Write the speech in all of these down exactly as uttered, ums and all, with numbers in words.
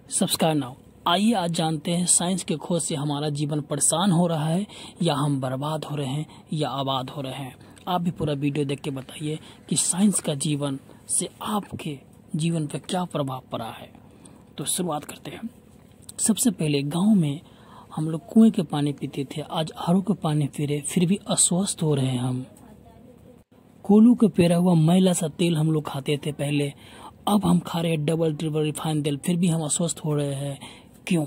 Subscribe now. आइए आज जानते हैं साइंस के खोज से हमारा जीवन परेशान हो रहा है या हम बर्बाद हो रहे हैं या आबाद हो रहे हैं। आप भी पूरा वीडियो देख के बताइए कि साइंस का जीवन से आपके जीवन पर क्या प्रभाव पड़ा है। तो शुरुआत करते हैं। सबसे पहले गांव में हम लोग कुएं के पानी पीते थे, आज आर ओ के पानी पी रहे, फिर भी अस्वस्थ हो रहे हैं हम। कोयलों के पेरा हुआ मैला सा तेल हम लोग खाते थे पहले, अब हम खा रहे हैं डबल ट्रिपल रिफाइंड तेल, फिर भी हम अस्वस्थ हो रहे हैं। क्यों?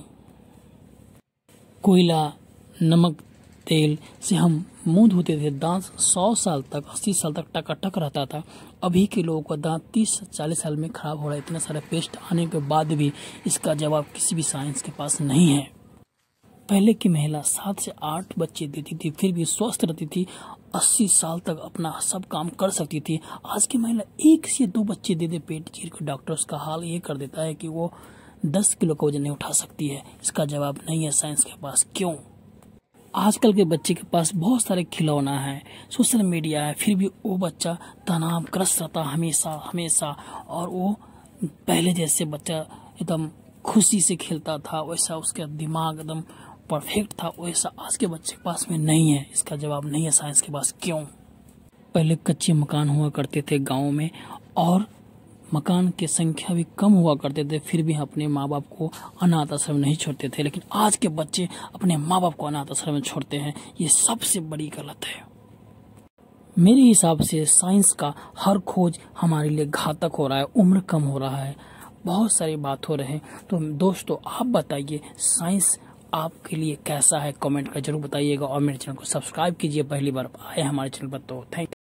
कोयला, नमक, तेल से हम मुंह धोते थे, दांत सौ साल तक अस्सी साल तक टकाटक रहता था। अभी के लोगों का दांत तीस चालीस साल में खराब हो रहा है। इतना सारा पेस्ट आने के बाद भी इसका जवाब किसी भी साइंस के पास नहीं है। पहले की महिला सात से आठ बच्चे देती थी, फिर भी स्वस्थ रहती थी, अस्सी साल तक अपना सब काम कर सकती थी। आज की महिला एक से दो बच्चे दे दे पेट चीर के, डॉक्टर उसका हाल ये कर देता है कि वो दस किलो का वजन नहीं उठा सकती है। इसका जवाब नहीं है साइंस के पास। क्यों? आजकल के बच्चे के पास बहुत सारे खिलौना है, सोशल मीडिया है, फिर भी वो बच्चा तनावग्रस्त रहता हमेशा हमेशा। और वो पहले जैसे बच्चा एकदम खुशी से खेलता था, वैसा उसका दिमाग एकदम परफेक्ट था, वैसा आज के बच्चे के पास में नहीं है। इसका जवाब नहीं है साइंस के पास। क्यों? पहले कच्चे मकान हुआ करते थे गाँव में, और मकान की संख्या भी कम हुआ करते थे, फिर भी अपने माँ बाप को अनाथ आश्रम नहीं छोड़ते थे। लेकिन आज के बच्चे अपने माँ बाप को अनाथ आश्रम में छोड़ते हैं। ये सबसे बड़ी गलत है। मेरे हिसाब से साइंस का हर खोज हमारे लिए घातक हो रहा है, उम्र कम हो रहा है, बहुत सारी बात हो रहे हैं। तो दोस्तों आप बताइए साइंस आपके लिए कैसा है, कमेंट कर जरूर बताइएगा। और मेरे चैनल को सब्सक्राइब कीजिए, पहली बार आए हमारे चैनल पर तो थैंक